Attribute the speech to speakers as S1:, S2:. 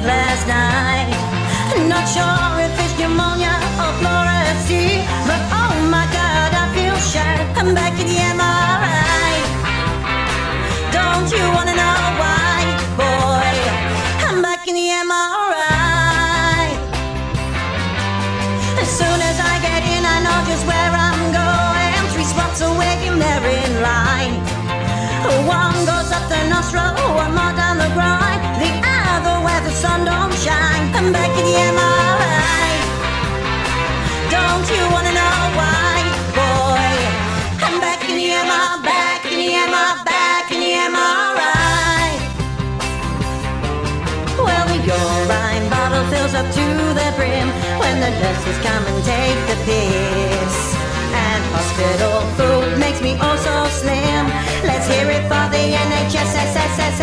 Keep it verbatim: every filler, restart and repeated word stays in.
S1: last night. Not sure if it's pneumonia or pleurisy, but oh my God, I feel shy. I'm back in the M R I. Don't you wanna know why, boy? I'm back in the M R I. As soon as I get in, I know just where I'm going. Three spots away, and they're in line. One goes up the nostril, one more down the groin, the other where the sun don't shine. I'm back in the M R I. Don't you wanna know why, boy? I'm back in the M R I, back in the M R I, back in the M R I. Well, the urine bottle fills up to the brim when the nurses come and take the piss. And hospital food makes me oh so slim. Let's hear it for the N H S S S S